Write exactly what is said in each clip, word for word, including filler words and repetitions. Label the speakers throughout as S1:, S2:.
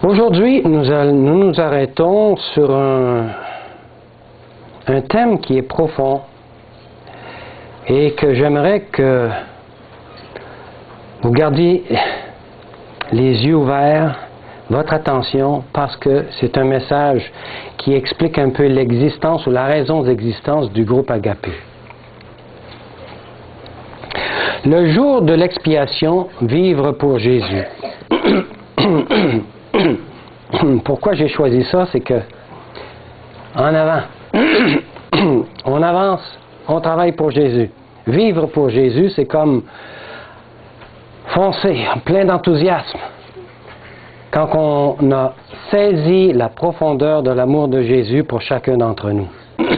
S1: Aujourd'hui, nous, nous nous arrêtons sur un, un thème qui est profond et que j'aimerais que vous gardiez les yeux ouverts, votre attention, parce que c'est un message qui explique un peu l'existence ou la raison d'existence du groupe Agapé. Le jour de l'expiation, vivre pour Jésus. Pourquoi j'ai choisi ça, c'est que en avant, on avance, on travaille pour Jésus. Vivre pour Jésus, c'est comme foncer, plein d'enthousiasme. Quand on a saisi la profondeur de l'amour de Jésus pour chacun d'entre nous.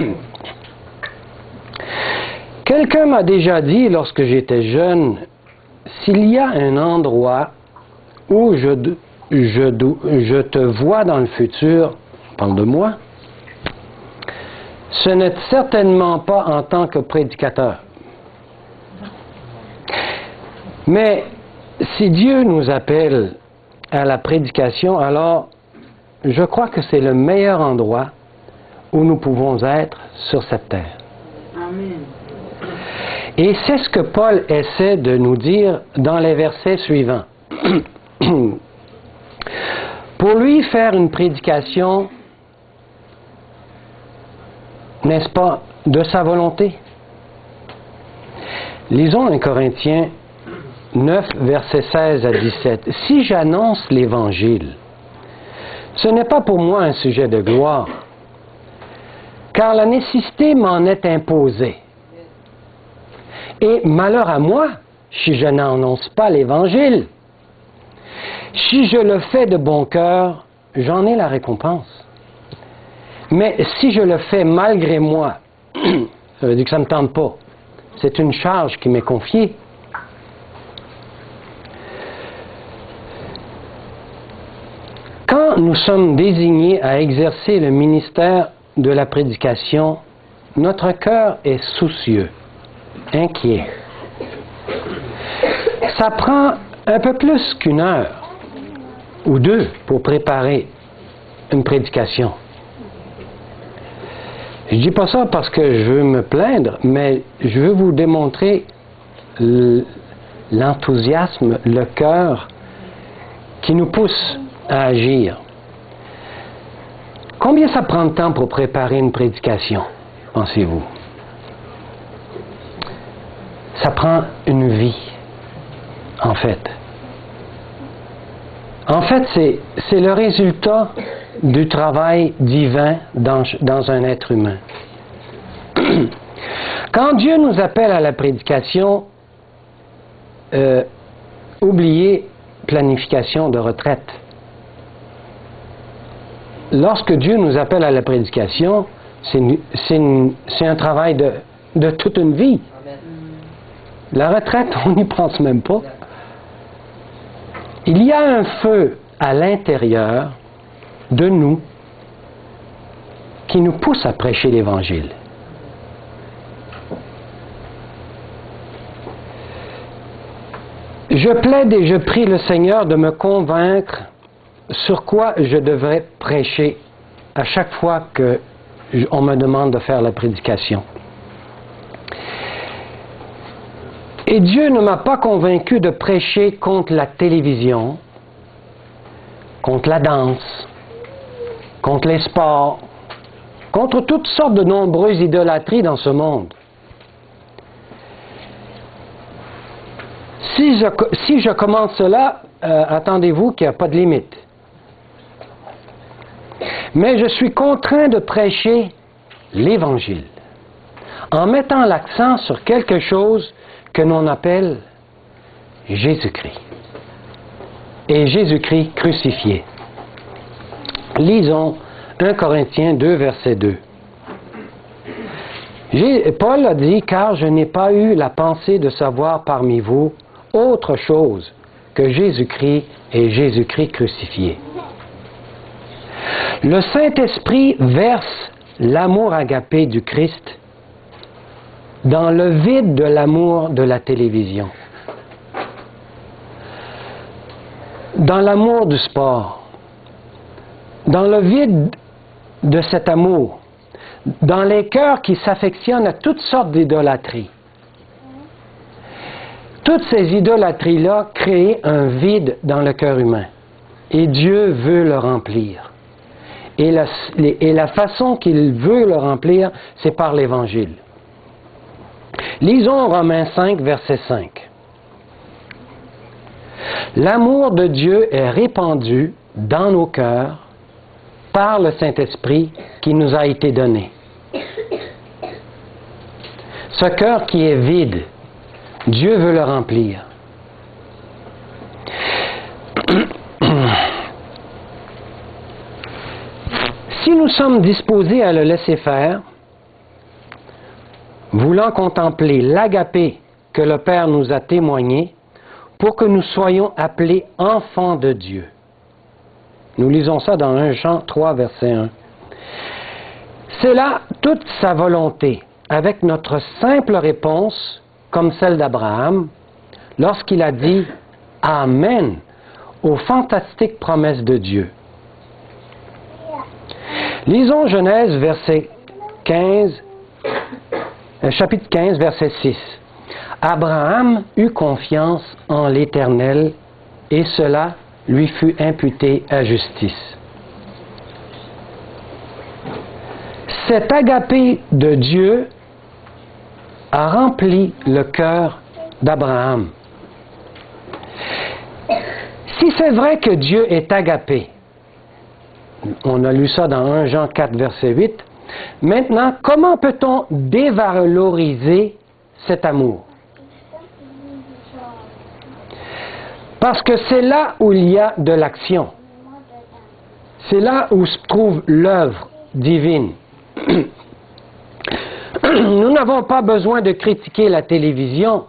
S1: Quelqu'un m'a déjà dit, lorsque j'étais jeune, s'il y a un endroit où je, je, je te vois dans le futur, parle de moi, ce n'est certainement pas en tant que prédicateur. Mais si Dieu nous appelle à la prédication, alors je crois que c'est le meilleur endroit où nous pouvons être sur cette terre. Amen. Et c'est ce que Paul essaie de nous dire dans les versets suivants. Pour lui, faire une prédication, n'est-ce pas, de sa volonté? Lisons un Corinthiens neuf, versets seize à dix-sept. Si j'annonce l'Évangile, ce n'est pas pour moi un sujet de gloire, car la nécessité m'en est imposée. Et malheur à moi, si je n'annonce pas l'Évangile. Si je le fais de bon cœur, j'en ai la récompense. Mais si je le fais malgré moi, ça veut dire que ça ne me tente pas. C'est une charge qui m'est confiée. Quand nous sommes désignés à exercer le ministère de la prédication, notre cœur est soucieux, inquiet. Ça prend un peu plus qu'une heure ou deux pour préparer une prédication. Je ne dis pas ça parce que je veux me plaindre, mais je veux vous démontrer l'enthousiasme, le cœur qui nous pousse à agir. Combien ça prend de temps pour préparer une prédication, pensez-vous? Ça prend une vie, en fait. En fait, c'est, c'est le résultat du travail divin dans, dans un être humain. Quand Dieu nous appelle à la prédication, euh, oubliez planification de retraite. Lorsque Dieu nous appelle à la prédication, c'est, c'est, une, c'est un travail de, de toute une vie. La retraite, on n'y pense même pas. Il y a un feu à l'intérieur de nous qui nous pousse à prêcher l'Évangile. Je plaide et je prie le Seigneur de me convaincre sur quoi je devrais prêcher à chaque fois qu'on me demande de faire la prédication. Et Dieu ne m'a pas convaincu de prêcher contre la télévision, contre la danse, contre les sports, contre toutes sortes de nombreuses idolâtries dans ce monde. Si je, si je commence cela, euh, attendez-vous qu'il n'y a pas de limite. Mais je suis contraint de prêcher l'Évangile, en mettant l'accent sur quelque chose que l'on appelle Jésus-Christ. Et Jésus-Christ crucifié. Lisons un Corinthiens deux, verset deux. Paul a dit, « Car je n'ai pas eu la pensée de savoir parmi vous autre chose que Jésus-Christ et Jésus-Christ crucifié. » Le Saint-Esprit verse l'amour agapé du Christ dans le vide de l'amour de la télévision, dans l'amour du sport, dans le vide de cet amour, dans les cœurs qui s'affectionnent à toutes sortes d'idolâtries, toutes ces idolâtries-là créent un vide dans le cœur humain. Et Dieu veut le remplir. Et la, et la façon qu'il veut le remplir, c'est par l'Évangile. Lisons Romains cinq, verset cinq. L'amour de Dieu est répandu dans nos cœurs par le Saint-Esprit qui nous a été donné. Ce cœur qui est vide, Dieu veut le remplir. Si nous sommes disposés à le laisser faire, voulant contempler l'agapé que le Père nous a témoigné, pour que nous soyons appelés enfants de Dieu. Nous lisons ça dans un Jean trois, verset un. C'est là toute sa volonté, avec notre simple réponse, comme celle d'Abraham, lorsqu'il a dit « Amen » aux fantastiques promesses de Dieu. Lisons Genèse, verset quinze, chapitre quinze, verset six. Abraham eut confiance en l'Éternel, et cela lui fut imputé à justice. Cet agapé de Dieu a rempli le cœur d'Abraham. Si c'est vrai que Dieu est agapé, on a lu ça dans un Jean quatre, verset huit, maintenant, comment peut-on dévaloriser cet amour? Parce que c'est là où il y a de l'action. C'est là où se trouve l'œuvre divine. Nous n'avons pas besoin de critiquer la télévision,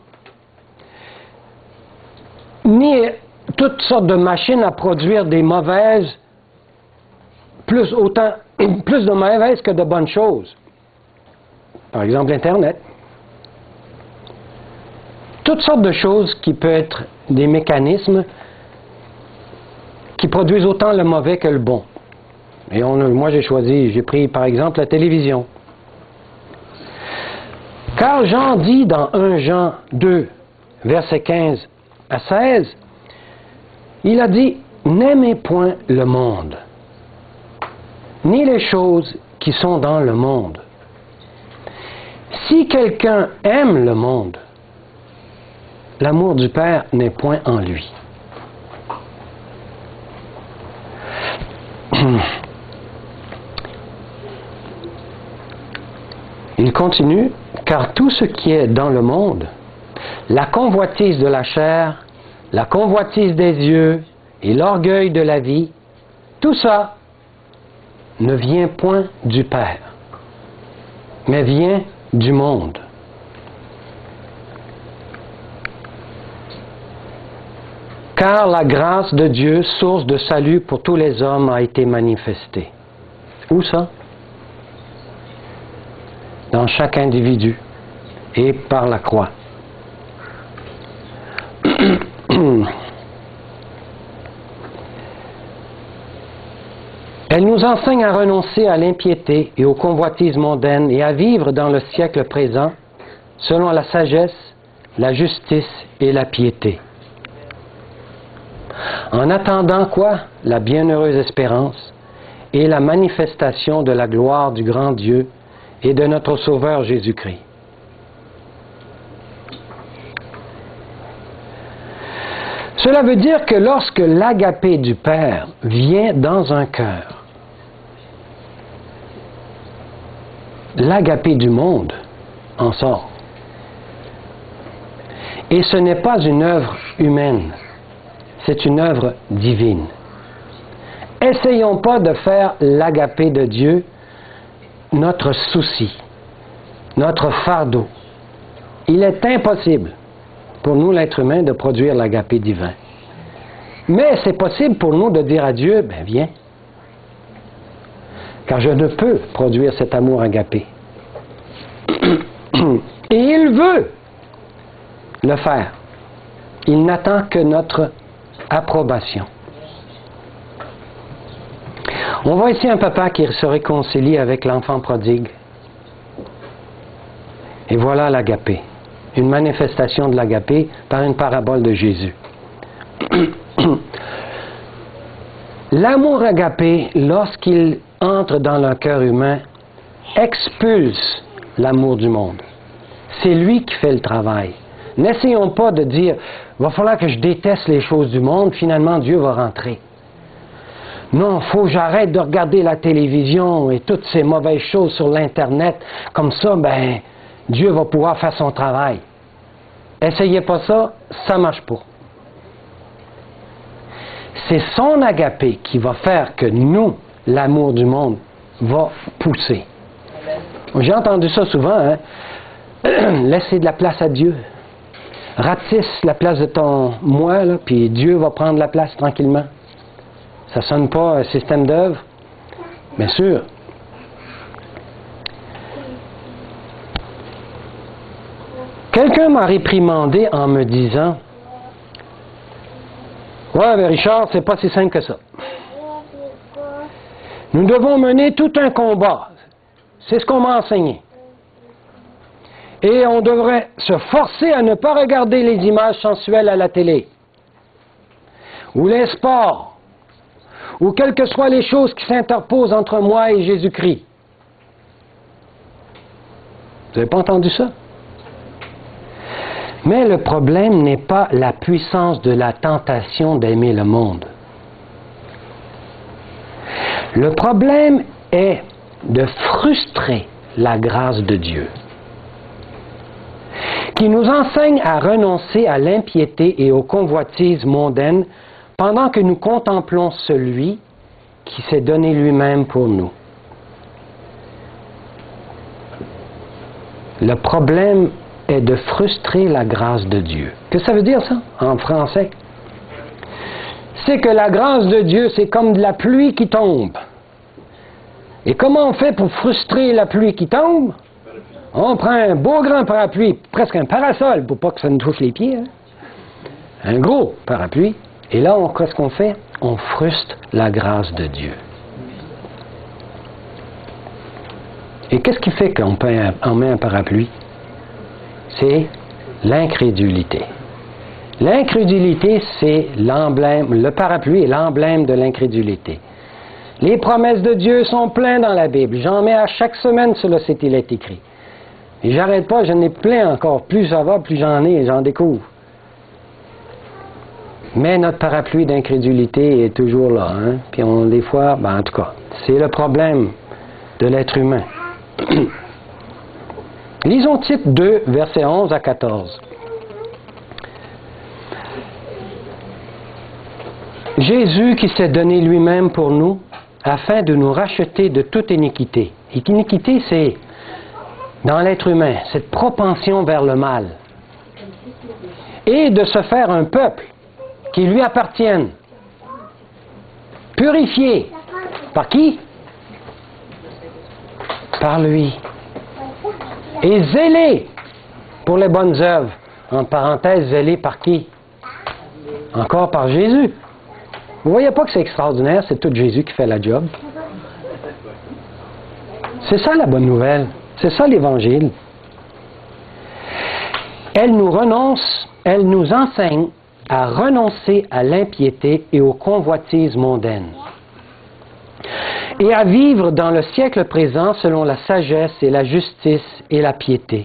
S1: ni toutes sortes de machines à produire des mauvaises, plus, autant, plus de mauvaises que de bonnes choses. Par exemple, Internet. Toutes sortes de choses qui peuvent être des mécanismes qui produisent autant le mauvais que le bon. Et on, moi, j'ai choisi, j'ai pris par exemple la télévision. Car Jean dit dans un Jean deux, versets quinze à seize, il a dit « N'aimez point le monde, ni les choses qui sont dans le monde. Si quelqu'un aime le monde, l'amour du Père n'est point en lui. » Il continue, car tout ce qui est dans le monde, la convoitise de la chair, la convoitise des yeux et l'orgueil de la vie, tout ça ne vient point du Père, mais vient du monde. Car la grâce de Dieu, source de salut pour tous les hommes, a été manifestée. Où ça? Dans chaque individu et par la croix. Elle nous enseigne à renoncer à l'impiété et aux convoitises mondaines et à vivre dans le siècle présent selon la sagesse, la justice et la piété. En attendant quoi? La bienheureuse espérance et la manifestation de la gloire du grand Dieu et de notre Sauveur Jésus-Christ. Cela veut dire que lorsque l'agapé du Père vient dans un cœur, l'agapé du monde en sort. Et ce n'est pas une œuvre humaine, c'est une œuvre divine. Essayons pas de faire l'agapé de Dieu notre souci, notre fardeau. Il est impossible pour nous, l'être humain, de produire l'agapé divin. Mais c'est possible pour nous de dire à Dieu, ben viens, car je ne peux produire cet amour agapé. Et il veut le faire. Il n'attend que notre approbation. On voit ici un papa qui se réconcilie avec l'enfant prodigue. Et voilà l'agapé, une manifestation de l'agapé par une parabole de Jésus. L'amour agapé, lorsqu'il entre dans le cœur humain, expulse l'amour du monde. C'est lui qui fait le travail. N'essayons pas de dire, il va falloir que je déteste les choses du monde, finalement Dieu va rentrer. Non, il faut que j'arrête de regarder la télévision et toutes ces mauvaises choses sur l'Internet. Comme ça, ben, Dieu va pouvoir faire son travail. Essayez pas ça, ça ne marche pas. C'est son agapé qui va faire que nous, l'amour du monde, va pousser. J'ai entendu ça souvent, hein? Laissez de la place à Dieu. Ratisse la place de ton moi, là, puis Dieu va prendre la place tranquillement. Ça ne sonne pas un système d'œuvre? Bien sûr. Quelqu'un m'a réprimandé en me disant « Ouais, mais Richard, c'est pas si simple que ça. Nous devons mener tout un combat. C'est ce qu'on m'a enseigné. Et on devrait se forcer à ne pas regarder les images sensuelles à la télé, ou les sports, ou quelles que soient les choses qui s'interposent entre moi et Jésus-Christ. » Vous n'avez pas entendu ça? Mais le problème n'est pas la puissance de la tentation d'aimer le monde. Le problème est de frustrer la grâce de Dieu, qui nous enseigne à renoncer à l'impiété et aux convoitises mondaines pendant que nous contemplons celui qui s'est donné lui-même pour nous. Le problème est de frustrer la grâce de Dieu. Qu'est-ce que ça veut dire, ça, en français? C'est que la grâce de Dieu, c'est comme de la pluie qui tombe. Et comment on fait pour frustrer la pluie qui tombe? On prend un beau grand parapluie, presque un parasol, pour pas que ça nous touche les pieds. Hein? Un gros parapluie. Et là, on, qu'est-ce qu'on fait? On frustre la grâce de Dieu. Et qu'est-ce qui fait qu'on en met un parapluie? C'est l'incrédulité. L'incrédulité, c'est l'emblème, le parapluie est l'emblème de l'incrédulité. Les promesses de Dieu sont pleines dans la Bible. J'en mets à chaque semaine sur le site, il est écrit. Et j'arrête pas, j'en ai plein encore. Plus ça va, plus j'en ai et j'en découvre. Mais notre parapluie d'incrédulité est toujours là. Hein? Puis on, des fois, ben en tout cas, c'est le problème de l'être humain. Lisons Tite deux, versets onze à quatorze. Jésus qui s'est donné lui-même pour nous, afin de nous racheter de toute iniquité. Et iniquité, c'est, dans l'être humain, cette propension vers le mal. Et de se faire un peuple qui lui appartienne. Purifié. Par qui? Par lui. Et zélé pour les bonnes œuvres. En parenthèse, zélé par qui? Encore par Jésus. Vous voyez pas que c'est extraordinaire, c'est tout Jésus qui fait la job. C'est ça la bonne nouvelle. C'est ça l'Évangile. Elle nous renonce, elle nous enseigne à renoncer à l'impiété et aux convoitises mondaines. Et à vivre dans le siècle présent selon la sagesse et la justice et la piété.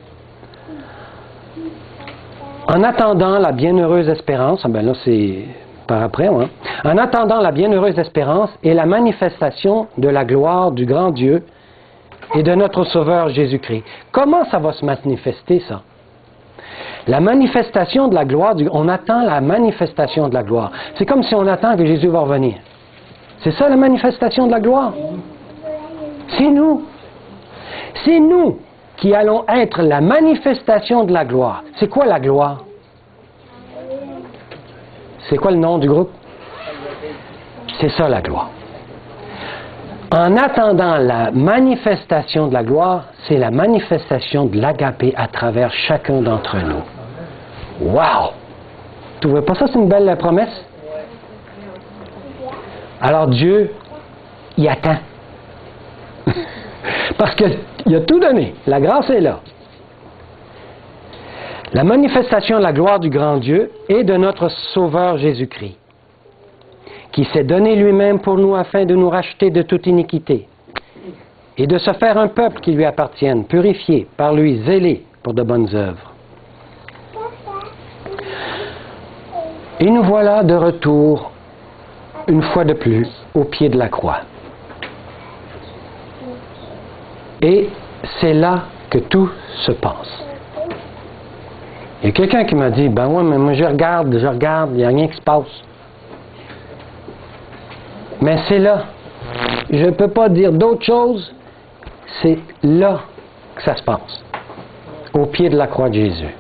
S1: En attendant la bienheureuse espérance, ben là c'est par après, hein, en attendant la bienheureuse espérance et la manifestation de la gloire du grand Dieu et de notre Sauveur Jésus-Christ. Comment ça va se manifester, ça? La manifestation de la gloire, du, on attend la manifestation de la gloire. C'est comme si on attend que Jésus va revenir. C'est ça la manifestation de la gloire? C'est nous. C'est nous qui allons être la manifestation de la gloire. C'est quoi la gloire? C'est quoi le nom du groupe? C'est ça la gloire. En attendant la manifestation de la gloire, c'est la manifestation de l'agapé à travers chacun d'entre nous. Wow! Tu ne vois pas ça, c'est une belle promesse? Alors Dieu il attend. Parce qu'il a tout donné. La grâce est là. La manifestation de la gloire du grand Dieu et de notre Sauveur Jésus-Christ, qui s'est donné lui-même pour nous afin de nous racheter de toute iniquité et de se faire un peuple qui lui appartienne, purifié par lui, zélé pour de bonnes œuvres. Et nous voilà de retour, une fois de plus, au pied de la croix. Et c'est là que tout se passe. Il y a quelqu'un qui m'a dit, ben ouais, mais moi je regarde, je regarde, il n'y a rien qui se passe. Mais c'est là. Je ne peux pas dire d'autre chose. C'est là que ça se passe. Au pied de la croix de Jésus.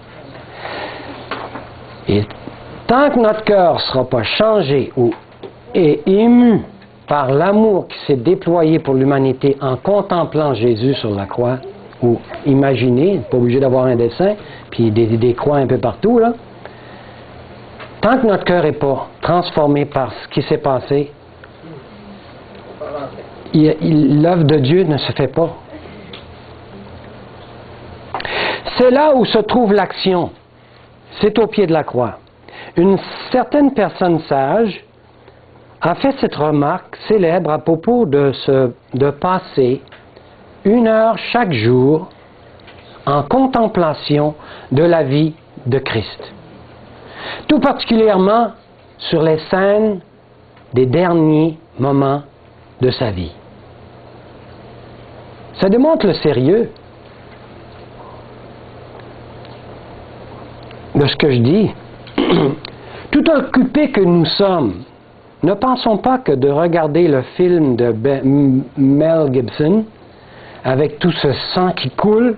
S1: Et tant que notre cœur ne sera pas changé ou est ému par l'amour qui s'est déployé pour l'humanité en contemplant Jésus sur la croix, ou imaginer, pas obligé d'avoir un dessin, puis des, des croix un peu partout, là. Tant que notre cœur n'est pas transformé par ce qui s'est passé, l'œuvre de Dieu ne se fait pas. C'est là où se trouve l'action. C'est au pied de la croix. Une certaine personne sage a fait cette remarque célèbre à propos de, ce, de passer une heure chaque jour en contemplation de la vie de Christ. Tout particulièrement sur les scènes des derniers moments de sa vie. Ça démontre le sérieux de ce que je dis. Tout occupé que nous sommes, ne pensons pas que de regarder le film de ben, Mel Gibson, avec tout ce sang qui coule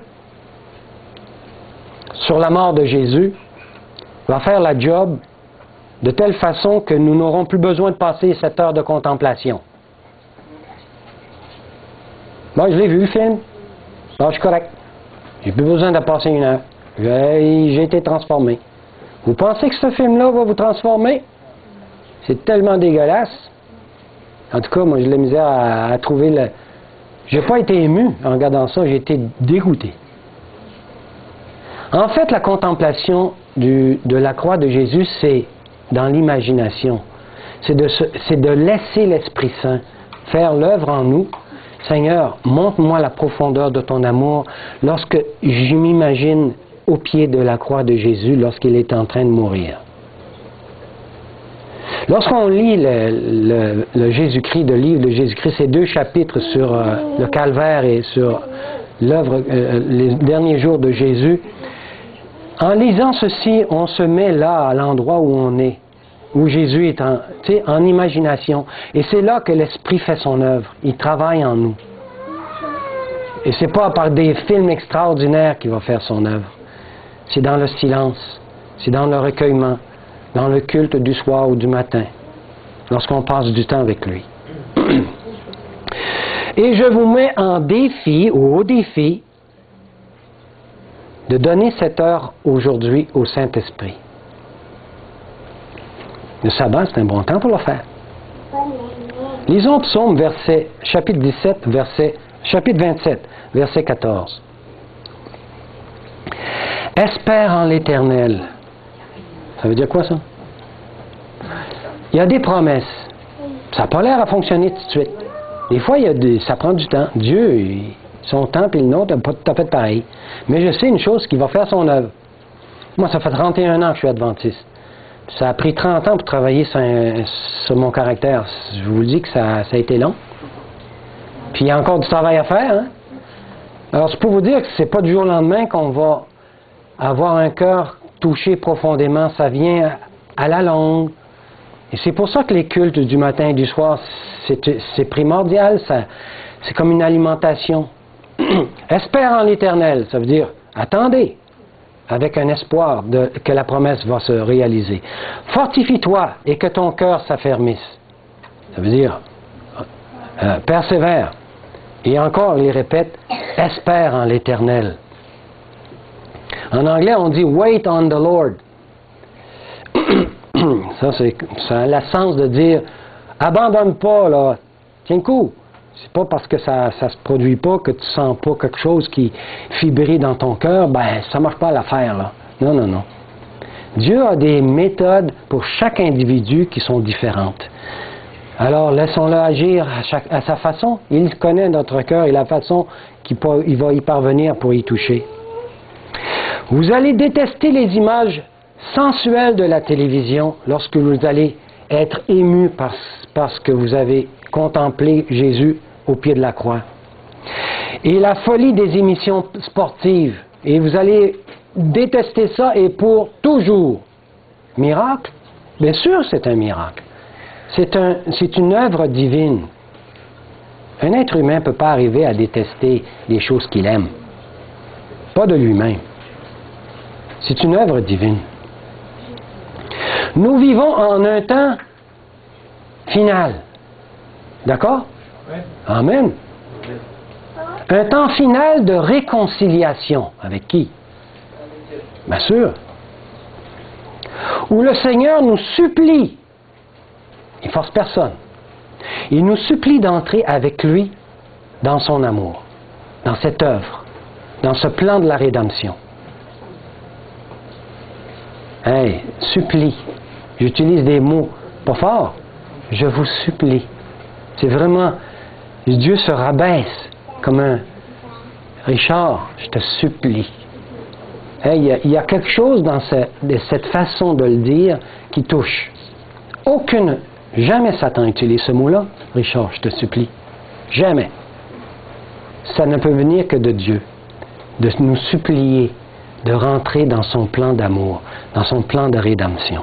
S1: sur la mort de Jésus, va faire la job de telle façon que nous n'aurons plus besoin de passer cette heure de contemplation. Moi, je l'ai vu, le film. Là, je suis correct. J'ai plus besoin de passer une heure. J'ai, j'ai été transformé. Vous pensez que ce film-là va vous transformer? C'est tellement dégueulasse. En tout cas, moi, j'ai de la misère à, à trouver le... J'ai pas été ému en regardant ça, j'ai été dégoûté. En fait, la contemplation du, de la croix de Jésus, c'est dans l'imagination. C'est de, se, c'est de laisser l'Esprit Saint faire l'œuvre en nous. Seigneur, montre-moi la profondeur de ton amour lorsque je m'imagine au pied de la croix de Jésus lorsqu'il est en train de mourir. Lorsqu'on lit le, le, le Jésus-Christ, le livre de Jésus-Christ, ces deux chapitres sur euh, le calvaire et sur l'œuvre, euh, les derniers jours de Jésus, en lisant ceci, on se met là, à l'endroit où on est, où Jésus est en, tu sais, en imagination. Et c'est là que l'Esprit fait son œuvre. Il travaille en nous. Et c'est pas par des films extraordinaires qu'il va faire son œuvre. C'est dans le silence, c'est dans le recueillement, dans le culte du soir ou du matin, lorsqu'on passe du temps avec lui. Et je vous mets en défi, ou au défi, de donner cette heure aujourd'hui au Saint-Esprit. Le sabbat, c'est un bon temps pour le faire. Lisons Psaume, verset, chapitre dix-sept, verset, chapitre vingt-sept, verset quatorze. Espère en l'Éternel. Ça veut dire quoi, ça? Il y a des promesses. Ça n'a pas l'air à fonctionner tout de suite. Des fois, il y a des, ça prend du temps. Dieu, il, son temps et le nôtre n'est pas tout à fait pareil. Mais je sais une chose, qu'il va faire son œuvre. Moi, ça fait trente et un ans que je suis adventiste. Ça a pris trente ans pour travailler sur, sur mon caractère. Je vous le dis que ça, ça a été long. Puis il y a encore du travail à faire. Hein? Alors, c'est pour vous dire que c'est pas du jour au lendemain qu'on va avoir un cœur touché profondément. Ça vient à la longue. Et c'est pour ça que les cultes du matin et du soir, c'est, c'est primordial. Ça, c'est comme une alimentation. Espère en l'Éternel. Ça veut dire, attendez, avec un espoir de, que la promesse va se réaliser. Fortifie-toi et que ton cœur s'affermisse. Ça veut dire, euh, persévère. Et encore, il répète, espère en l'Éternel. En anglais, on dit wait on the Lord. Ça, c'est, ça a le sens de dire abandonne pas, là. Tiens le coup. C'est pas parce que ça ne se produit pas que tu sens pas quelque chose qui fibrit dans ton cœur, ben ça marche pas l'affaire là. Non, non, non. Dieu a des méthodes pour chaque individu qui sont différentes. Alors laissons-le agir à, chaque, à sa façon. Il connaît notre cœur et la façon qu'il il va y parvenir pour y toucher. Vous allez détester les images sensuelles de la télévision lorsque vous allez être ému par, parce que vous avez contemplé Jésus au pied de la croix. Et la folie des émissions sportives. Et vous allez détester ça et pour toujours. Miracle? Bien sûr, c'est un miracle. C'est un, c'est une œuvre divine. Un être humain ne peut pas arriver à détester les choses qu'il aime. Pas de lui-même. C'est une œuvre divine. Nous vivons en un temps final. D'accord? Amen. Un temps final de réconciliation. Avec qui? Bien sûr. Où le Seigneur nous supplie, il ne force personne, il nous supplie d'entrer avec lui dans son amour, dans cette œuvre, dans ce plan de la rédemption. Hey, supplie. J'utilise des mots pas forts. Je vous supplie. C'est vraiment, Dieu se rabaisse comme un Richard, je te supplie. Hey, il, y a, il y a quelque chose dans ce, de cette façon de le dire qui touche. Aucune, jamais Satan utilise ce mot-là. Richard, je te supplie. Jamais. Ça ne peut venir que de Dieu. De nous supplier de rentrer dans son plan d'amour, dans son plan de rédemption.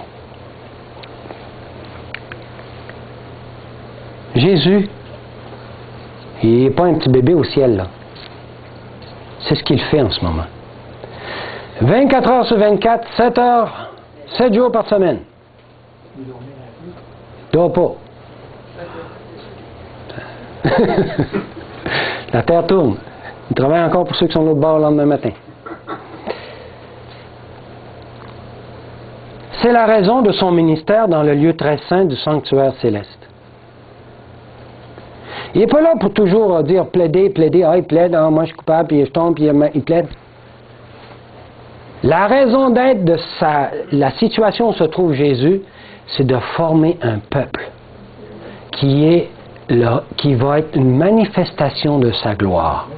S1: Jésus, il n'est pas un petit bébé au ciel, là. C'est ce qu'il fait en ce moment. vingt-quatre heures sur vingt-quatre, sept heures, sept jours par semaine. Il dort pas. La terre tourne. Il travaille encore pour ceux qui sont de l'autre bord le lendemain matin. C'est la raison de son ministère dans le lieu très saint du sanctuaire céleste. Il n'est pas là pour toujours dire plaider, plaider, ah il plaide, ah moi je suis coupable, puis je tombe, puis il plaide. La raison d'être de sa, la situation où se trouve Jésus, c'est de former un peuple qui est là, qui va être une manifestation de sa gloire.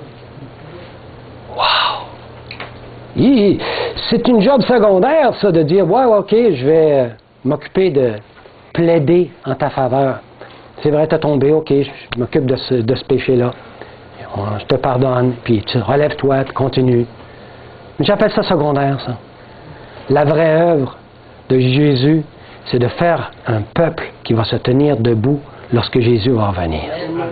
S1: Wow! C'est une job secondaire, ça, de dire, ouais, ok, je vais m'occuper de plaider en ta faveur. C'est vrai, tu as tombé, ok, je m'occupe de ce, de ce péché-là. Je te pardonne, puis tu relèves-toi, tu continues. J'appelle ça secondaire, ça. La vraie œuvre de Jésus, c'est de faire un peuple qui va se tenir debout lorsque Jésus va revenir.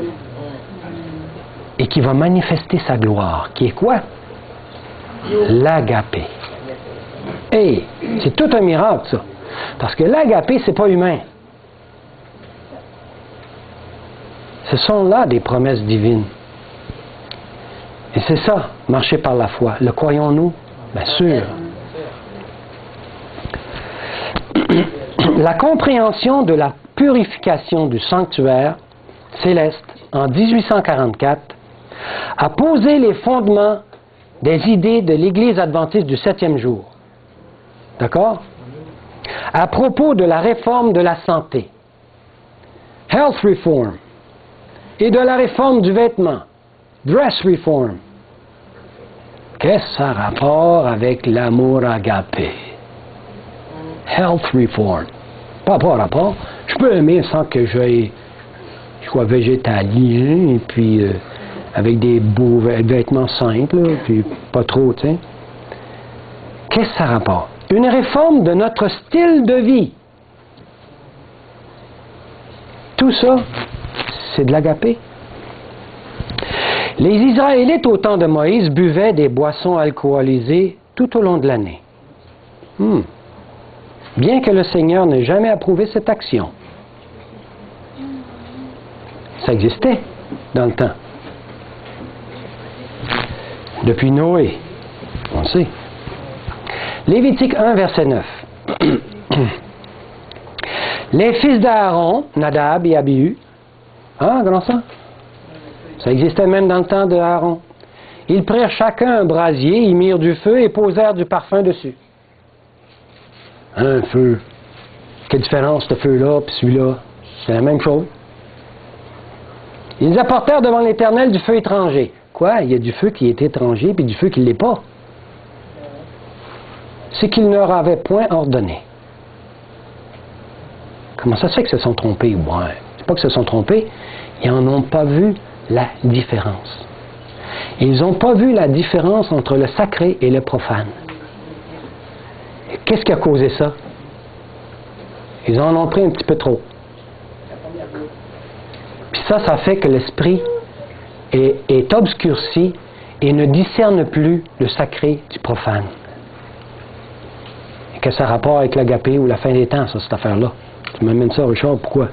S1: Et qui va manifester sa gloire, qui est quoi? L'agapé. Et c'est tout un miracle, ça. Parce que l'agapé, c'est pas humain. Ce sont là des promesses divines. Et c'est ça, marcher par la foi. Le croyons-nous? Bien sûr. La compréhension de la purification du sanctuaire céleste en dix-huit cent quarante-quatre a posé les fondements des idées de l'Église adventiste du septième jour. D'accord? À propos de la réforme de la santé, health reform, et de la réforme du vêtement, dress reform. Qu'est-ce que ça a rapport avec l'amour agapé? Health reform. Pas pas rapport. Je peux aimer sans que je sois végétalien et puis euh, avec des beaux vêtements simples, puis pas trop, tu sais. Qu'est-ce que ça a rapport? Une réforme de notre style de vie. Tout ça, c'est de l'agapé. Les Israélites au temps de Moïse buvaient des boissons alcoolisées tout au long de l'année. Hmm. Bien que le Seigneur n'ait jamais approuvé cette action. Ça existait dans le temps. Depuis Noé, on le sait. Lévitique un, verset neuf. Les fils d'Aaron, Nadab et Abihu, hein, comment ça? Ça existait même dans le temps de Aaron. Ils prirent chacun un brasier, ils mirent du feu et posèrent du parfum dessus. Un feu. Quelle différence, ce feu-là et celui-là? C'est la même chose. Ils apportèrent devant l'Éternel du feu étranger. Quoi? Il y a du feu qui est étranger puis du feu qui ne l'est pas. C'est qu'ils ne leur avaient point ordonné. Comment ça se fait que se sont trompés? Ouais. C'est pas que se sont trompés, ils n'en ont pas vu la différence. Ils n'ont pas vu la différence entre le sacré et le profane. Qu'est-ce qui a causé ça? Ils en ont pris un petit peu trop. Puis ça, ça fait que l'esprit est, est obscurci et ne discerne plus le sacré du profane. Et que ça a rapport avec l'agapé ou la fin des temps, ça, cette affaire-là. Tu m'amènes ça, Richard, pourquoi?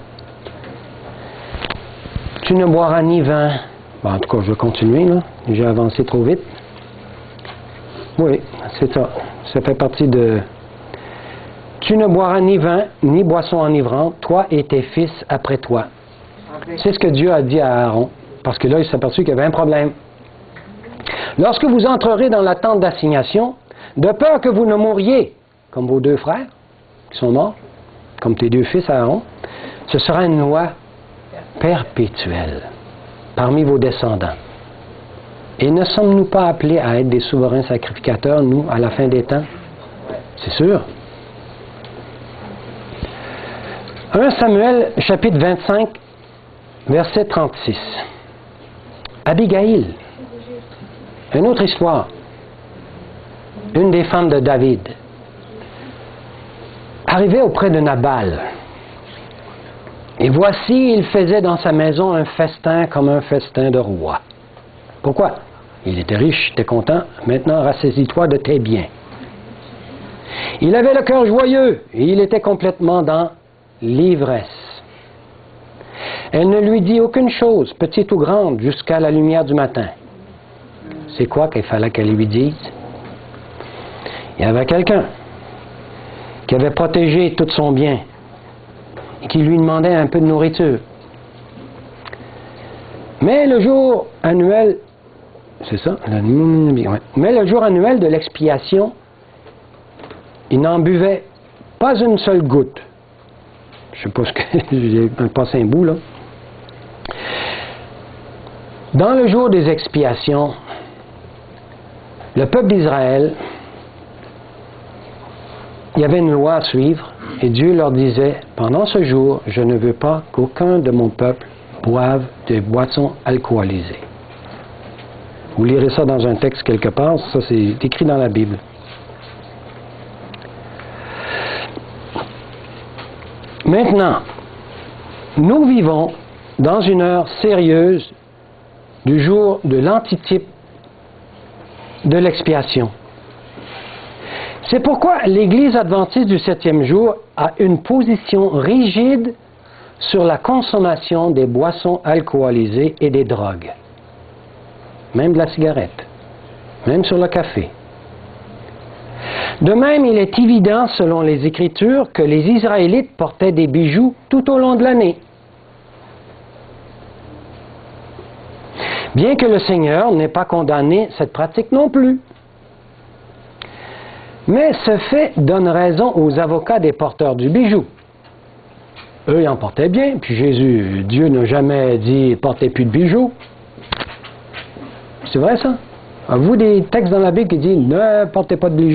S1: Tu ne boiras ni vin. Bon, en tout cas, je vais continuer, là. J'ai avancé trop vite. Oui, c'est ça. Ça fait partie de... Tu ne boiras ni vin, ni boisson enivrante, toi et tes fils après toi. C'est ce que Dieu a dit à Aaron. Parce que là, il s'est aperçu qu'il y avait un problème. Lorsque vous entrerez dans la tente d'assignation, de peur que vous ne mouriez, comme vos deux frères, qui sont morts, comme tes deux fils Aaron, ce sera une loi perpétuelle parmi vos descendants. Et ne sommes-nous pas appelés à être des souverains sacrificateurs, nous, à la fin des temps? C'est sûr. premier Samuel, chapitre vingt-cinq, verset trente-six. Abigail. Une autre histoire. Une des femmes de David. Arrivait auprès de Nabal. Et voici, il faisait dans sa maison un festin comme un festin de roi. Pourquoi? Il était riche, il était content. Maintenant, rassaisis-toi de tes biens. Il avait le cœur joyeux et il était complètement dans l'ivresse. Elle ne lui dit aucune chose, petite ou grande, jusqu'à la lumière du matin. C'est quoi qu'il fallait qu'elle lui dise? Il y avait quelqu'un qui avait protégé tout son bien et qui lui demandait un peu de nourriture. Mais le jour annuel, c'est ça? Mais le jour annuel de l'expiation, il n'en buvait pas une seule goutte. Je ne sais pas ce que j'ai passé un bout là. Dans le jour des expiations, le peuple d'Israël, il y avait une loi à suivre et Dieu leur disait, pendant ce jour, je ne veux pas qu'aucun de mon peuple boive de boissons alcoolisées. Vous lirez ça dans un texte quelque part, ça c'est écrit dans la Bible. Maintenant, nous vivons dans une heure sérieuse du jour de l'antitype de l'expiation. C'est pourquoi l'Église adventiste du septième jour a une position rigide sur la consommation des boissons alcoolisées et des drogues, même de la cigarette, même sur le café. De même, il est évident, selon les Écritures, que les Israélites portaient des bijoux tout au long de l'année. Bien que le Seigneur n'ait pas condamné cette pratique non plus. Mais ce fait donne raison aux avocats des porteurs du bijou. Eux, ils en portaient bien, puis Jésus, Dieu n'a jamais dit « portez plus de bijoux ». C'est vrai ça? Avez-vous des textes dans la Bible qui disent « ne portez pas de bijoux ».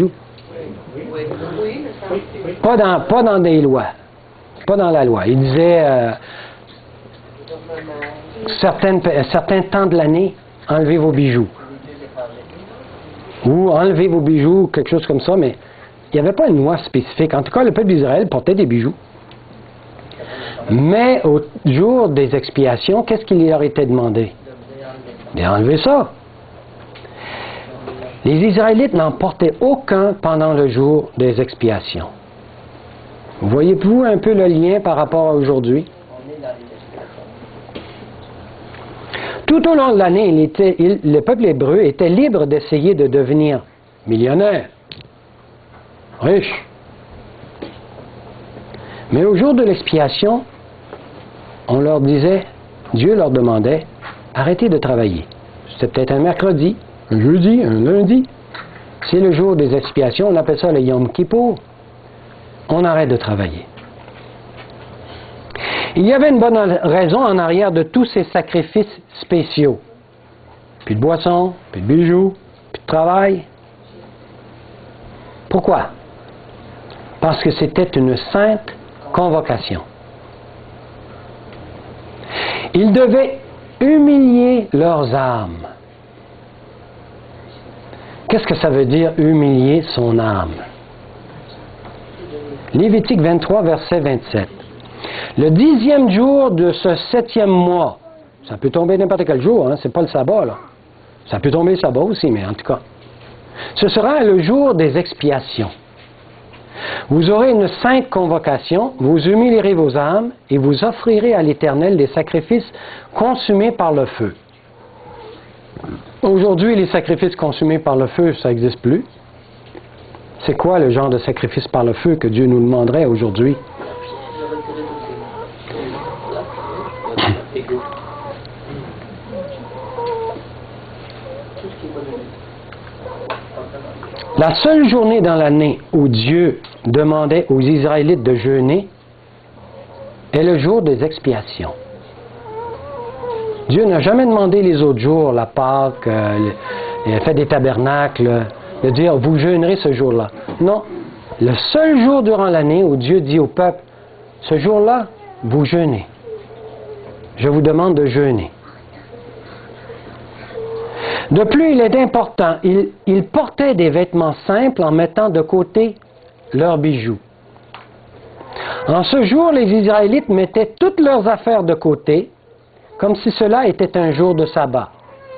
S1: Pas dans, pas dans des lois. Pas dans la loi. Il disait euh, certaines, certains temps de l'année, enlevez vos bijoux. Ou enlevez vos bijoux, quelque chose comme ça, mais il n'y avait pas une loi spécifique. En tout cas, le peuple d'Israël portait des bijoux. Mais au jour des expiations, qu'est-ce qu'il leur était demandé? D'enlever ça. Les Israélites n'en portaient aucun pendant le jour des expiations. Voyez-vous un peu le lien par rapport à aujourd'hui? Tout au long de l'année, il était, il, le peuple hébreu était libre d'essayer de devenir millionnaire, riche. Mais au jour de l'expiation, on leur disait, Dieu leur demandait, arrêtez de travailler. C'est peut-être un mercredi, un jeudi, un lundi. C'est le jour des expiations, on appelle ça le Yom Kippour. On arrête de travailler. Il y avait une bonne raison en arrière de tous ces sacrifices spéciaux. Plus de boissons, plus de bijoux, plus de travail. Pourquoi? Parce que c'était une sainte convocation. Ils devaient humilier leurs âmes. Qu'est-ce que ça veut dire humilier son âme? Lévitique vingt-trois, verset vingt-sept. Le dixième jour de ce septième mois, ça peut tomber n'importe quel jour, hein, c'est pas le sabbat, là. Ça peut tomber le sabbat aussi, mais en tout cas. Ce sera le jour des expiations. Vous aurez une sainte convocation, vous humilierez vos âmes et vous offrirez à l'Éternel des sacrifices consumés par le feu. Aujourd'hui, les sacrifices consumés par le feu, ça n'existe plus. C'est quoi le genre de sacrifice par le feu que Dieu nous demanderait aujourd'hui? La seule journée dans l'année où Dieu demandait aux Israélites de jeûner est le jour des expiations. Dieu n'a jamais demandé les autres jours, la Pâque, euh, la fête des tabernacles, de dire vous jeûnerez ce jour-là. Non, le seul jour durant l'année où Dieu dit au peuple, ce jour-là, vous jeûnez. Je vous demande de jeûner. De plus, il est important, ils, ils portaient des vêtements simples en mettant de côté leurs bijoux. En ce jour, les Israélites mettaient toutes leurs affaires de côté, comme si cela était un jour de sabbat.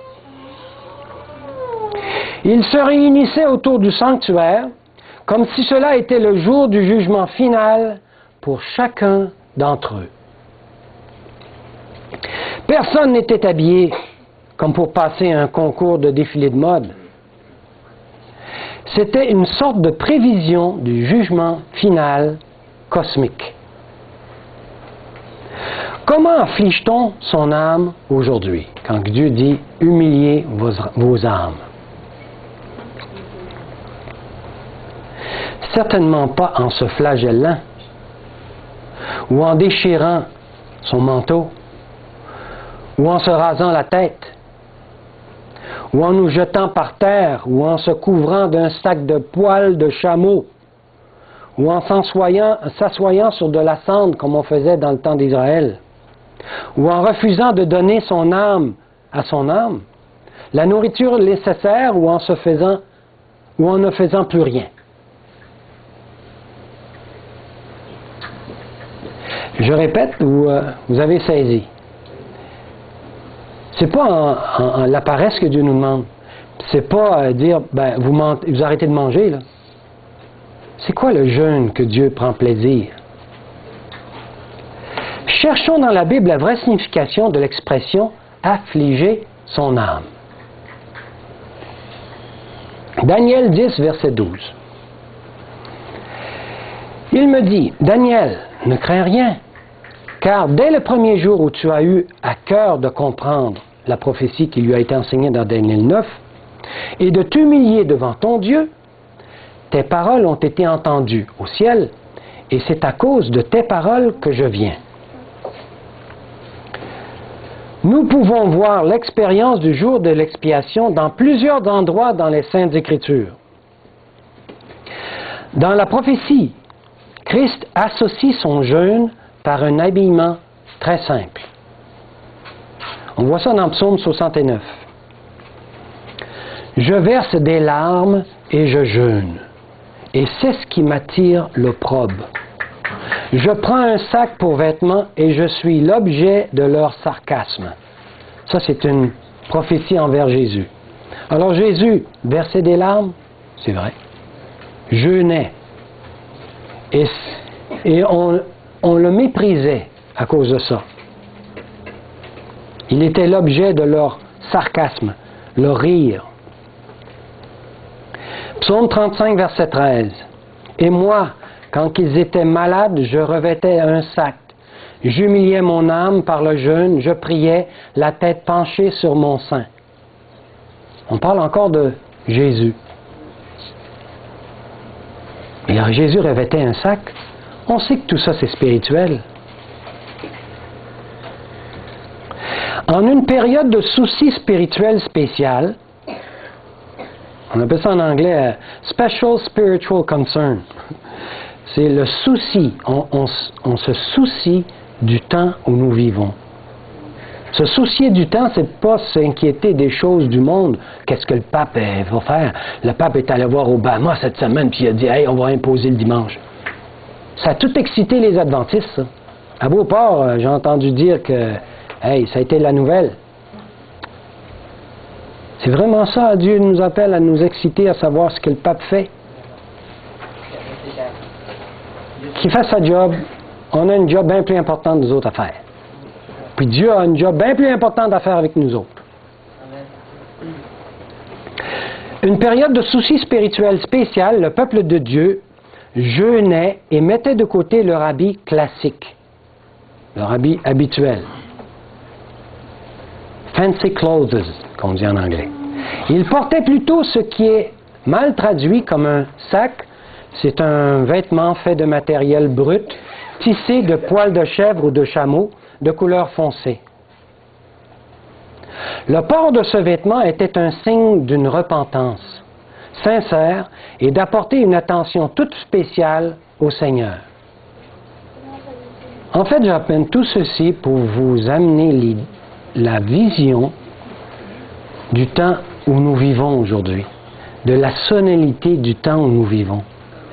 S1: Ils se réunissaient autour du sanctuaire, comme si cela était le jour du jugement final pour chacun d'entre eux. Personne n'était habillé comme pour passer un concours de défilé de mode. C'était une sorte de prévision du jugement final cosmique. Comment afflige-t-on son âme aujourd'hui, quand Dieu dit « humiliez vos, vos âmes » ? Certainement pas en se flagellant ou en déchirant son manteau ou en se rasant la tête ou en nous jetant par terre ou en se couvrant d'un sac de poils de chameau ou en s'assoyant sur de la cendre comme on faisait dans le temps d'Israël ou en refusant de donner son âme à son âme, la nourriture nécessaire ou en se faisant ou en ne faisant plus rien. Je répète, vous, euh, vous avez saisi. C'est pas en, en, en la paresse que Dieu nous demande. C'est pas euh, dire, ben, vous, mentez, vous arrêtez de manger, là. C'est quoi le jeûne que Dieu prend plaisir? Cherchons dans la Bible la vraie signification de l'expression « affliger son âme ». Daniel dix, verset douze. Il me dit, « Daniel, ne crains rien, car dès le premier jour où tu as eu à cœur de comprendre la prophétie qui lui a été enseignée dans Daniel neuf, et de t'humilier devant ton Dieu, tes paroles ont été entendues au ciel, et c'est à cause de tes paroles que je viens. » Nous pouvons voir l'expérience du jour de l'expiation dans plusieurs endroits dans les Saintes Écritures. Dans la prophétie, Christ associe son jeûne par un habillement très simple. On voit ça dans Psaume soixante-neuf. « Je verse des larmes et je jeûne, et c'est ce qui m'attire l'opprobre. Je prends un sac pour vêtements et je suis l'objet de leur sarcasme. » Ça, c'est une prophétie envers Jésus. Alors Jésus versait des larmes, c'est vrai, jeûnait, et, et on, on le méprisait à cause de ça. Il était l'objet de leur sarcasme, leur rire. Psaume trente-cinq, verset treize. « Et moi, quand ils étaient malades, je revêtais un sac. J'humiliais mon âme par le jeûne, je priais, la tête penchée sur mon sein. On parle encore de Jésus. Et alors Jésus revêtait un sac. On sait que tout ça c'est spirituel. En une période de soucis spirituels spécial, on appelle ça en anglais uh, Special Spiritual Concern. C'est le souci. On, on, on se soucie du temps où nous vivons. Se soucier du temps, c'est pas s'inquiéter des choses du monde. Qu'est-ce que le pape eh, va faire? Le pape est allé voir Obama cette semaine, puis il a dit, hey, on va imposer le dimanche. Ça a tout excité les adventistes, ça. À Beauport, j'ai entendu dire que, hey, ça a été la nouvelle. C'est vraiment ça, Dieu nous appelle à nous exciter à savoir ce que le pape fait. Qu'il fasse sa job, on a une job bien plus importante des autres à faire. Puis Dieu a une job bien plus importante à faire avec nous autres. Une période de soucis spirituels spécial, le peuple de Dieu jeûnait et mettait de côté leur habit classique, leur habit habituel. Fancy clothes, qu'on dit en anglais. Ils portaient plutôt ce qui est mal traduit comme un sac. C'est un vêtement fait de matériel brut, tissé de poils de chèvre ou de chameau, de couleur foncée. Le port de ce vêtement était un signe d'une repentance sincère et d'apporter une attention toute spéciale au Seigneur. En fait, j'amène tout ceci pour vous amener les, la vision du temps où nous vivons aujourd'hui, de la solennité du temps où nous vivons.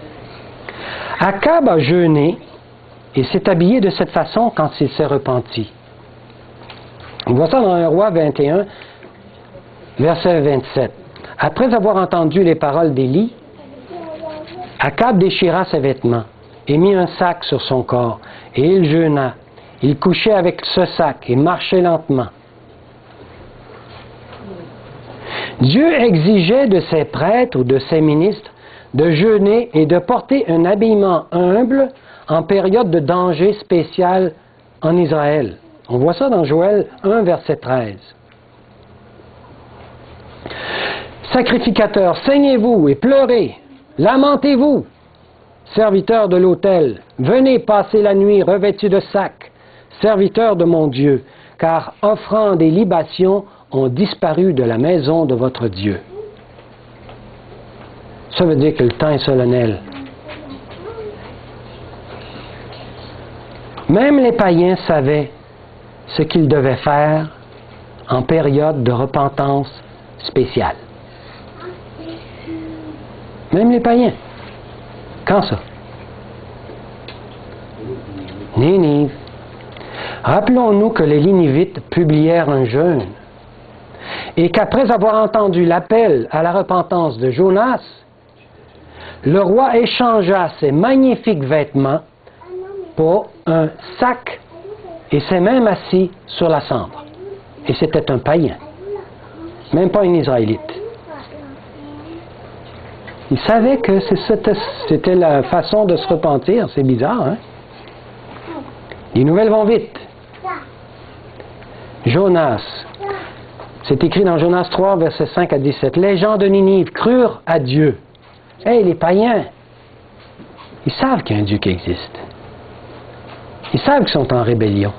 S1: Akab a jeûné et s'est habillé de cette façon quand il s'est repenti. On voit ça dans un roi vingt et un, verset vingt-sept. Après avoir entendu les paroles d'Élie, Akab déchira ses vêtements et mit un sac sur son corps, et il jeûna. Il couchait avec ce sac et marchait lentement. Dieu exigeait de ses prêtres ou de ses ministres de jeûner et de porter un habillement humble en période de danger spécial en Israël. On voit ça dans Joël un, verset treize. Sacrificateurs, saignez-vous et pleurez, lamentez-vous. Serviteurs de l'autel, venez passer la nuit revêtus de sacs, serviteurs de mon Dieu, car offrandes et libations ont disparu de la maison de votre Dieu. Ça veut dire que le temps est solennel. Même les païens savaient ce qu'ils devaient faire en période de repentance spéciale. Même les païens. Quand ça? Ninive. Rappelons-nous que les Ninivites publièrent un jeûne et qu'après avoir entendu l'appel à la repentance de Jonas, le roi échangea ses magnifiques vêtements pour un sac et s'est même assis sur la cendre. Et c'était un païen, même pas un Israélite. Il savait que c'était la façon de se repentir. C'est bizarre, hein? Les nouvelles vont vite. Jonas. C'est écrit dans Jonas trois, versets cinq à dix-sept. Les gens de Ninive crurent à Dieu. Hey, les païens, ils savent qu'il y a un Dieu qui existe. Ils savent qu'ils sont en rébellion.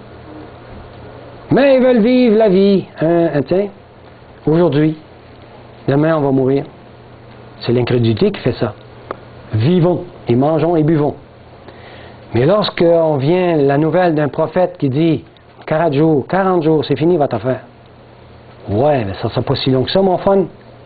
S1: Mais ils veulent vivre la vie. Hein, hein, tiens, aujourd'hui, demain on va mourir. C'est l'incrédulité qui fait ça. Vivons et mangeons et buvons. Mais lorsqu'on vient la nouvelle d'un prophète qui dit quarante jours, quarante jours, c'est fini votre affaire. Ouais, mais ça ne sera pas si long que ça, mon fun.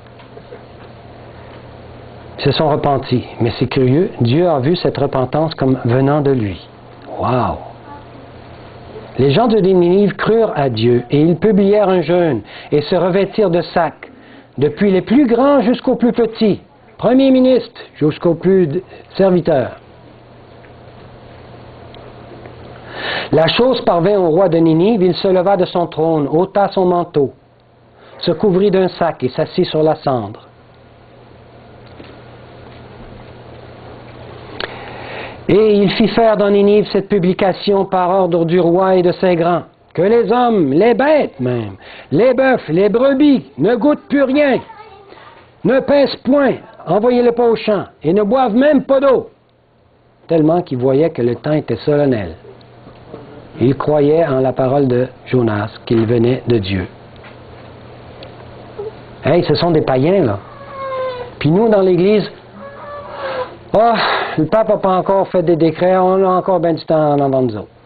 S1: Ils se sont repentis. Mais c'est curieux, Dieu a vu cette repentance comme venant de lui. Wow! Les gens de Ninive crurent à Dieu et ils publièrent un jeûne et se revêtirent de sacs, depuis les plus grands jusqu'aux plus petits, premiers ministres jusqu'aux plus serviteurs. La chose parvint au roi de Ninive, il se leva de son trône, ôta son manteau, se couvrit d'un sac et s'assit sur la cendre. Et il fit faire dans Ninive cette publication par ordre du roi et de ses grands, que les hommes, les bêtes même, les bœufs, les brebis ne goûtent plus rien, ne pèsent point, envoyez-les pas au champ, et ne boivent même pas d'eau, tellement qu'ils voyaient que le temps était solennel. Ils croyaient en la parole de Jonas, qu'il venait de Dieu. Hey, ce sont des païens, là. Puis nous, dans l'Église, oh, le pape n'a pas encore fait des décrets, on a encore bien du temps en avant de nous autres.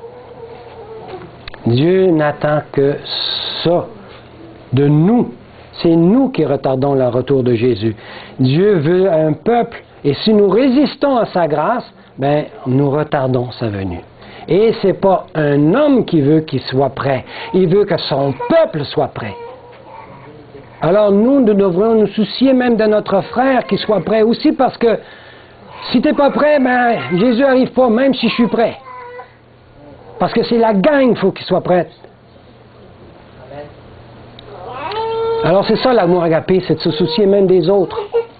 S1: Dieu n'attend que ça de nous. C'est nous qui retardons le retour de Jésus. Dieu veut un peuple, et si nous résistons à sa grâce, ben, nous retardons sa venue. Et ce n'est pas un homme qui veut qu'il soit prêt, il veut que son peuple soit prêt. Alors nous, nous devrions nous soucier même de notre frère qui soit prêt aussi, parce que si tu n'es pas prêt, ben, Jésus n'arrive pas, même si je suis prêt. Parce que c'est la gang qu'il faut qu'il soit prête. Alors c'est ça l'amour agapé, c'est de se soucier même des autres.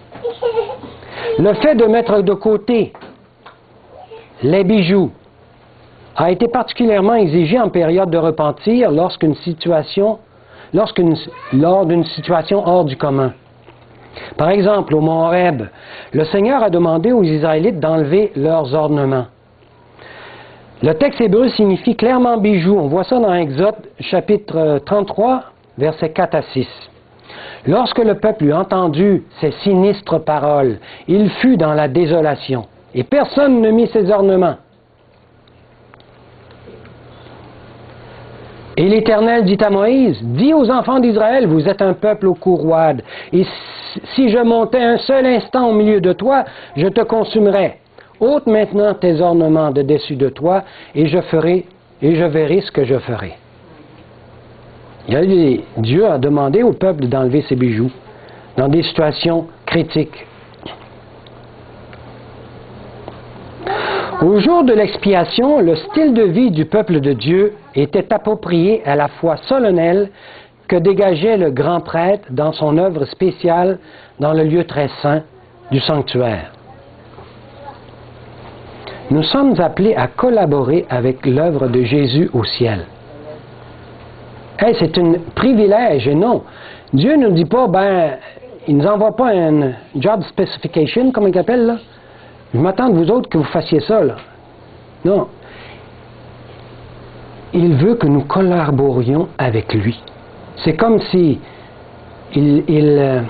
S1: Le fait de mettre de côté les bijoux a été particulièrement exigé en période de repentir lorsqu'une situation, lorsqu'une, lors d'une situation hors du commun. Par exemple, au mont Horeb, le Seigneur a demandé aux Israélites d'enlever leurs ornements. Le texte hébreu signifie clairement bijoux. On voit ça dans Exode chapitre trente-trois, versets quatre à six. Lorsque le peuple eut entendu ces sinistres paroles, il fut dans la désolation, et personne ne mit ses ornements. Et l'Éternel dit à Moïse, « Dis aux enfants d'Israël, vous êtes un peuple au cou roide, et si je montais un seul instant au milieu de toi, je te consumerais. Ôte maintenant tes ornements de dessus de toi, et je ferai, et je verrai ce que je ferai. » Il y a eu, Dieu a demandé au peuple d'enlever ses bijoux dans des situations critiques. Au jour de l'expiation, le style de vie du peuple de Dieu était approprié à la foi solennelle que dégageait le grand prêtre dans son œuvre spéciale dans le lieu très saint du sanctuaire. Nous sommes appelés à collaborer avec l'œuvre de Jésus au ciel. Hey, c'est un privilège, et non. Dieu ne nous dit pas, ben, il ne nous envoie pas un job specification, comme il appelle, là. Je m'attends de vous autres que vous fassiez ça, là. Non. Il veut que nous collaborions avec lui. C'est comme si il, il, euh,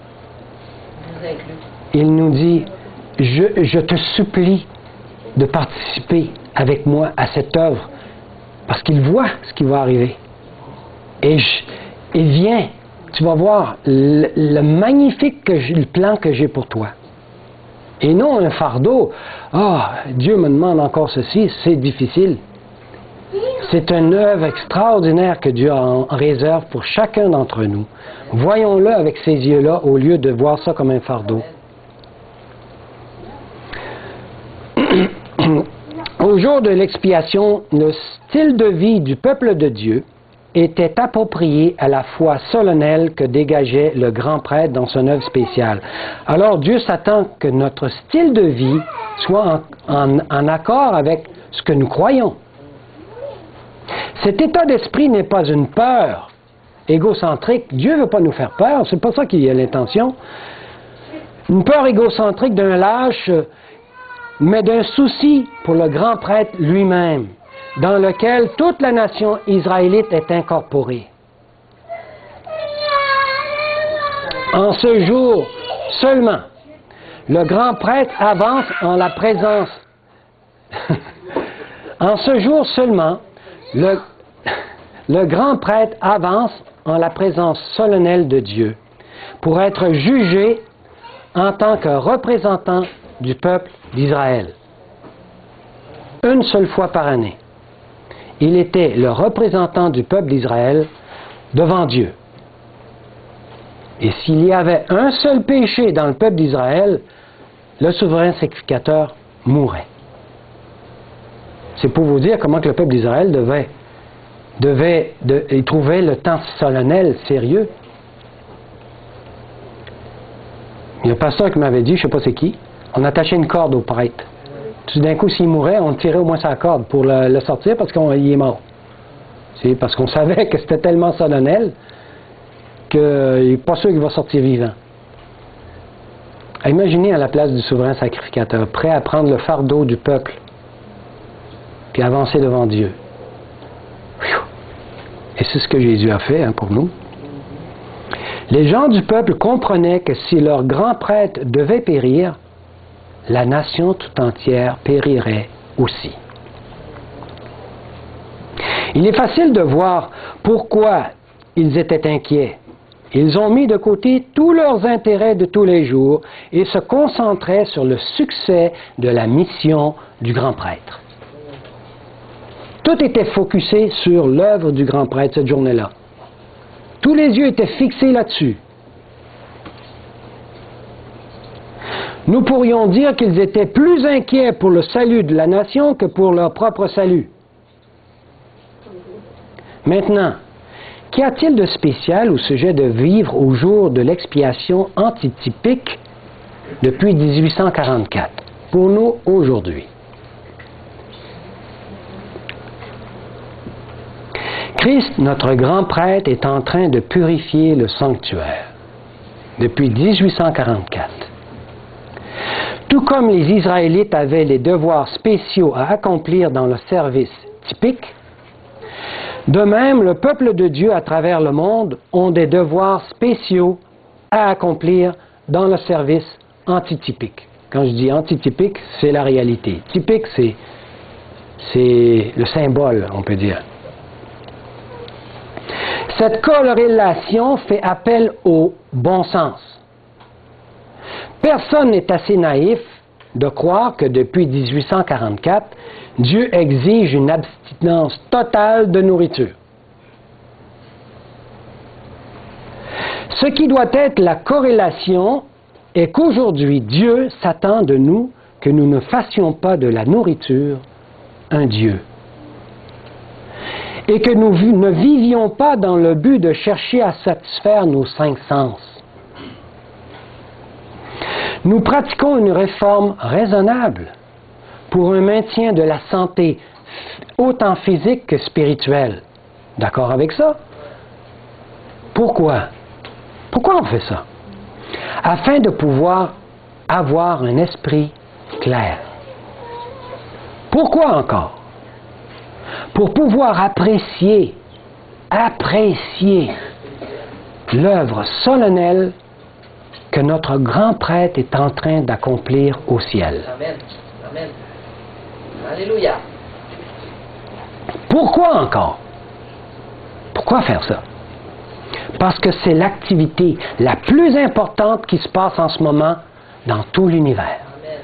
S1: il nous dit, je, je te supplie de participer avec moi à cette œuvre, parce qu'il voit ce qui va arriver. Et je, il vient, tu vas voir le, le magnifique que je, le plan que j'ai pour toi. Et non un fardeau. Ah, oh, Dieu me demande encore ceci, c'est difficile. C'est une œuvre extraordinaire que Dieu a en réserve pour chacun d'entre nous. Voyons-le avec ces yeux-là au lieu de voir ça comme un fardeau. Au jour de l'expiation, le style de vie du peuple de Dieu était approprié à la foi solennelle que dégageait le grand prêtre dans son œuvre spéciale. Alors Dieu s'attend que notre style de vie soit en, en, en accord avec ce que nous croyons. Cet état d'esprit n'est pas une peur égocentrique. Dieu ne veut pas nous faire peur, c'est pas ça qu'il y a l'intention. Une peur égocentrique d'un lâche, mais d'un souci pour le grand prêtre lui-même, dans lequel toute la nation israélite est incorporée. En ce jour seulement, le grand prêtre avance en la présence. En ce jour seulement, le, le grand prêtre avance en la présence solennelle de Dieu pour être jugé en tant que représentant du peuple d'Israël. Une seule fois par année, il était le représentant du peuple d'Israël devant Dieu. Et s'il y avait un seul péché dans le peuple d'Israël, le souverain sacrificateur mourait. C'est pour vous dire comment que le peuple d'Israël devait, devait de, il trouvait le temps solennel sérieux. Il y a un pasteur qui m'avait dit, je ne sais pas c'est qui, on attachait une corde au prêtre. Tout d'un coup, s'il mourait, on tirait au moins sa corde pour le, le sortir parce qu'il est mort. C'est parce qu'on savait que c'était tellement solennel qu'il n'est pas sûr qu'il va sortir vivant. Imaginez à la place du souverain sacrificateur, prêt à prendre le fardeau du peuple, puis avancer devant Dieu. Et c'est ce que Jésus a fait hein, pour nous. Les gens du peuple comprenaient que si leur grand prêtre devait périr, la nation tout entière périrait aussi. Il est facile de voir pourquoi ils étaient inquiets. Ils ont mis de côté tous leurs intérêts de tous les jours et se concentraient sur le succès de la mission du grand prêtre. Tout était focusé sur l'œuvre du grand prêtre cette journée-là. Tous les yeux étaient fixés là-dessus. Nous pourrions dire qu'ils étaient plus inquiets pour le salut de la nation que pour leur propre salut. Maintenant, qu'y a-t-il de spécial au sujet de vivre au jour de l'expiation antitypique depuis dix-huit cent quarante-quatre pour nous aujourd'hui? Christ, notre grand prêtre, est en train de purifier le sanctuaire depuis dix-huit cent quarante-quatre. Tout comme les Israélites avaient les devoirs spéciaux à accomplir dans le service typique, de même, le peuple de Dieu à travers le monde ont des devoirs spéciaux à accomplir dans le service antitypique. Quand je dis antitypique, c'est la réalité. Typique, c'est, c'est le symbole, on peut dire. Cette corrélation fait appel au bon sens. Personne n'est assez naïf de croire que depuis dix-huit cent quarante-quatre, Dieu exige une abstinence totale de nourriture. Ce qui doit être la corrélation est qu'aujourd'hui, Dieu s'attend de nous que nous ne fassions pas de la nourriture un Dieu. Et que nous ne vivions pas dans le but de chercher à satisfaire nos cinq sens. Nous pratiquons une réforme raisonnable pour un maintien de la santé autant physique que spirituelle. D'accord avec ça? Pourquoi? Pourquoi on fait ça? Afin de pouvoir avoir un esprit clair. Pourquoi encore? Pour pouvoir apprécier, apprécier l'œuvre solennelle que notre grand prêtre est en train d'accomplir au ciel.
S2: Amen. Amen. Alléluia.
S1: Pourquoi encore? Pourquoi faire ça? Parce que c'est l'activité la plus importante qui se passe en ce moment dans tout l'univers.
S2: Amen.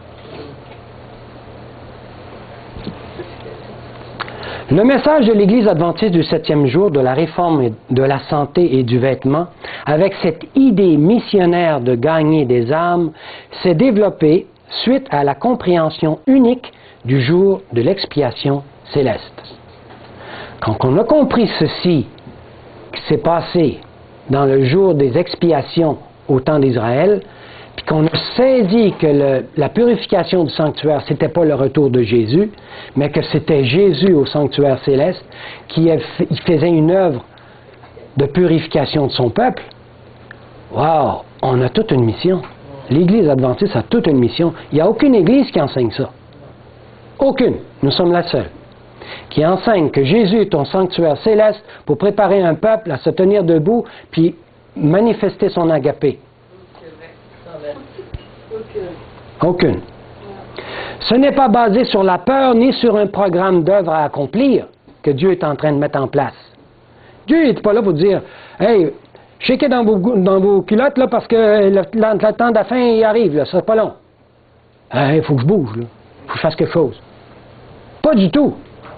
S1: Le message de l'Église adventiste du septième jour de la réforme de la santé et du vêtement, avec cette idée missionnaire de gagner des âmes, s'est développé suite à la compréhension unique du jour de l'expiation céleste. Quand on a compris ceci qui s'est passé dans le jour des expiations au temps d'Israël, puis qu'on a saisi que le, la purification du sanctuaire, ce n'était pas le retour de Jésus, mais que c'était Jésus au sanctuaire céleste qui il faisait une œuvre de purification de son peuple. Wow! On a toute une mission. L'Église adventiste a toute une mission. Il n'y a aucune Église qui enseigne ça. Aucune. Nous sommes la seule. Qui enseigne que Jésus est au sanctuaire céleste pour préparer un peuple à se tenir debout puis manifester son agapé. Aucune. Ce n'est pas basé sur la peur ni sur un programme d'œuvre à accomplir que Dieu est en train de mettre en place. Dieu n'est pas là pour dire « Hey, shakez dans vos, dans vos culottes là, parce que le, le, le temps de la fin il arrive, là, ça sera pas long. Il hey, faut que je bouge, il faut que je fasse quelque chose. » Pas du tout.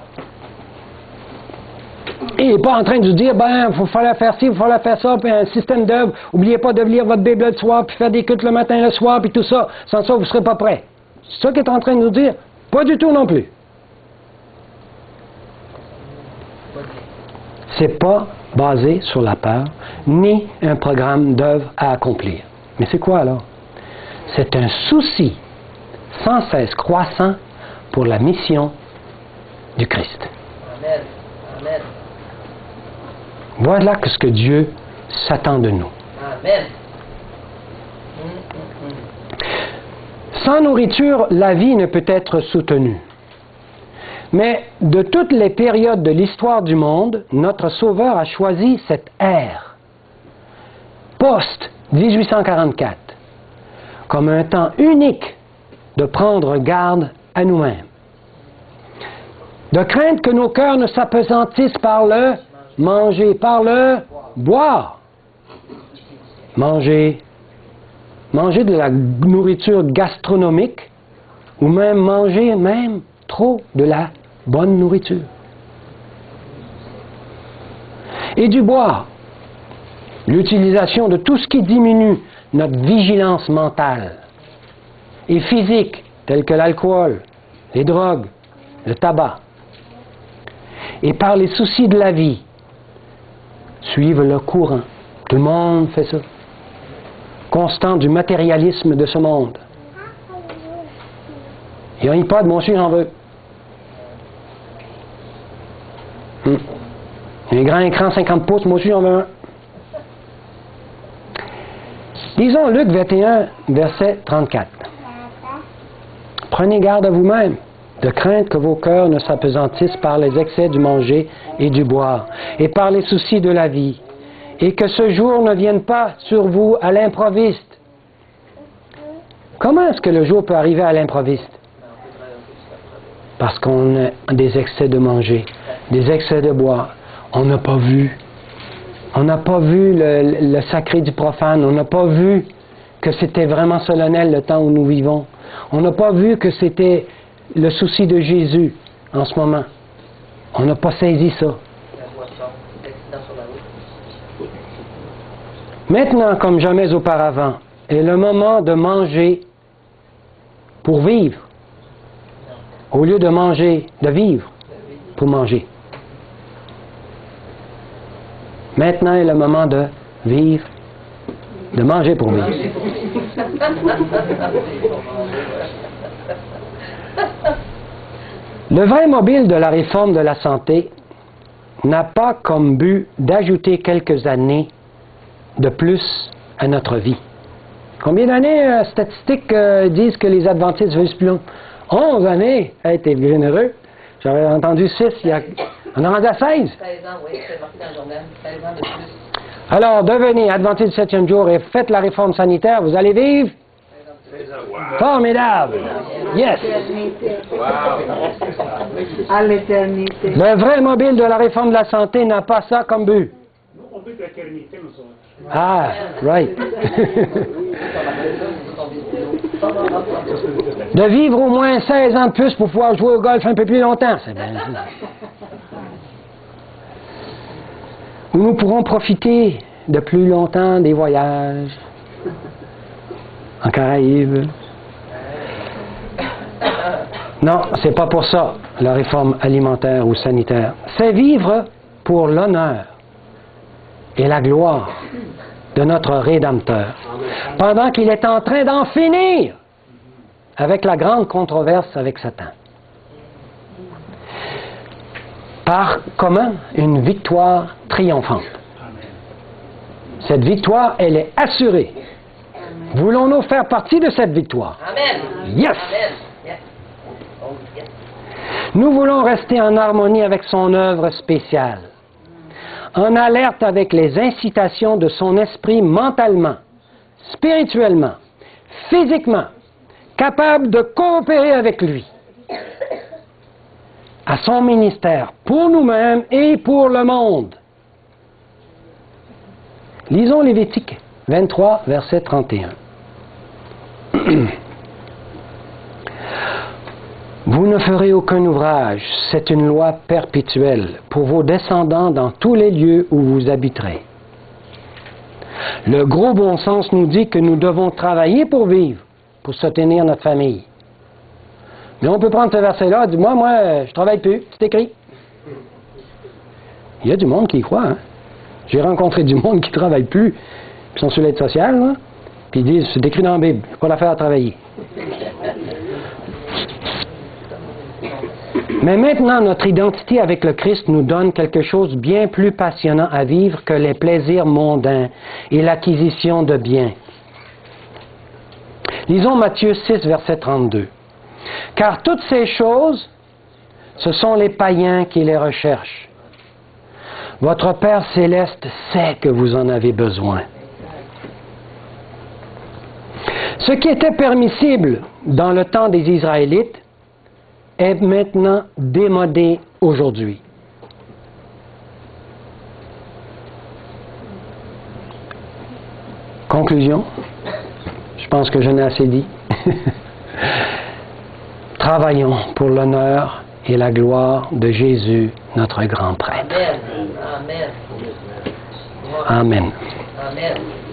S1: Il n'est pas en train de dire, ben, il faut falloir faire ci, il faut falloir faire ça, puis un système d'œuvre. N'oubliez pas de lire votre Bible le soir, puis faire des cultes le matin, le soir, puis tout ça. Sans ça, vous ne serez pas prêts. C'est ça qu'il est en train de nous dire? Pas du tout non plus. C'est pas basé sur la peur, ni un programme d'œuvre à accomplir. Mais c'est quoi alors? C'est un souci sans cesse croissant pour la mission du Christ.
S2: Amen. Amen.
S1: Voilà ce que Dieu s'attend de nous.
S2: Amen. Hum, hum, hum.
S1: Sans nourriture, la vie ne peut être soutenue. Mais de toutes les périodes de l'histoire du monde, notre Sauveur a choisi cette ère, post-dix-huit cent quarante-quatre, comme un temps unique de prendre garde à nous-mêmes. De crainte que nos cœurs ne s'appesantissent par le manger, par le boire. Manger, manger de la nourriture gastronomique ou même manger même trop de la bonne nourriture. Et du boire. L'utilisation de tout ce qui diminue notre vigilance mentale et physique, telle que l'alcool, les drogues, le tabac. Et par les soucis de la vie, suivre le courant. Tout le monde fait ça. Constant du matérialisme de ce monde. Il n'y a pas de mon chien, j'en veux. Hum. Un grand écran cinquante pouces, moi aussi j'en veux un. Lisons Luc vingt et un, verset trente-quatre. Prenez garde à vous-même, de crainte que vos cœurs ne s'appesantissent par les excès du manger et du boire, et par les soucis de la vie, et que ce jour ne vienne pas sur vous à l'improviste. Comment est-ce que le jour peut arriver à l'improviste? Parce qu'on a des excès de manger, des excès de boire. On n'a pas vu. On n'a pas vu le, le sacré du profane. On n'a pas vu que c'était vraiment solennel le temps où nous vivons. On n'a pas vu que c'était le souci de Jésus en ce moment. On n'a pas saisi ça. Maintenant, comme jamais auparavant, est le moment de manger pour vivre, au lieu de manger, de vivre pour manger. Maintenant est le moment de vivre, de manger pour vivre. Le vrai mobile de la réforme de la santé n'a pas comme but d'ajouter quelques années de plus à notre vie. Combien d'années euh, statistiques euh, disent que les adventistes vivent plus long? onze années. Hey, t'es généreux. J'avais entendu six. Il y a... On est rendu à seize.
S2: seize ans, oui, c'est marqué dans le journal. seize ans de plus.
S1: Alors, devenez adventiste du septième jour et faites la réforme sanitaire. Vous allez vivre? Formidable! Yes!
S3: À l'éternité.
S1: Le vrai mobile de la réforme de la santé n'a pas ça comme but.
S4: On veut l'éternité, nous autres.
S1: Ah, right. De vivre au moins seize ans de plus pour pouvoir jouer au golf un peu plus longtemps. C'est bien ça. Où nous pourrons profiter de plus longtemps des voyages en Caraïbes. Non, c'est pas pour ça, la réforme alimentaire ou sanitaire. C'est vivre pour l'honneur et la gloire de notre Rédempteur, pendant qu'il est en train d'en finir avec la grande controverse avec Satan. Par comment? Une victoire triomphante. Cette victoire, elle est assurée. Voulons-nous faire partie de cette victoire?
S2: Amen.
S1: Yes!
S2: Amen. Yes. Oh, yes.
S1: Nous voulons rester en harmonie avec son œuvre spéciale, en alerte avec les incitations de son esprit mentalement, spirituellement, physiquement, capable de coopérer avec lui à son ministère, pour nous-mêmes et pour le monde. Lisons Lévitique vingt-trois, verset trente et un. Vous ne ferez aucun ouvrage, c'est une loi perpétuelle pour vos descendants dans tous les lieux où vous habiterez. Le gros bon sens nous dit que nous devons travailler pour vivre, pour soutenir notre famille. Mais on peut prendre ce verset-là et dire, moi, moi, je travaille plus, c'est écrit. Il y a du monde qui y croit, hein. J'ai rencontré du monde qui ne travaille plus, qui sont sur l'aide sociale, là, puis ils disent, c'est écrit dans la Bible, il n'y a pas l'affaire à travailler. Mais maintenant, notre identité avec le Christ nous donne quelque chose de bien plus passionnant à vivre que les plaisirs mondains et l'acquisition de biens. Lisons Matthieu six, verset trente-deux. « Car toutes ces choses, ce sont les païens qui les recherchent. Votre Père céleste sait que vous en avez besoin. » Ce qui était permissible dans le temps des Israélites est maintenant démodé aujourd'hui. Conclusion, je pense que je n'ai assez dit. Travaillons pour l'honneur et la gloire de Jésus, notre grand prêtre.
S2: Amen. Amen.
S1: Amen.
S2: Amen.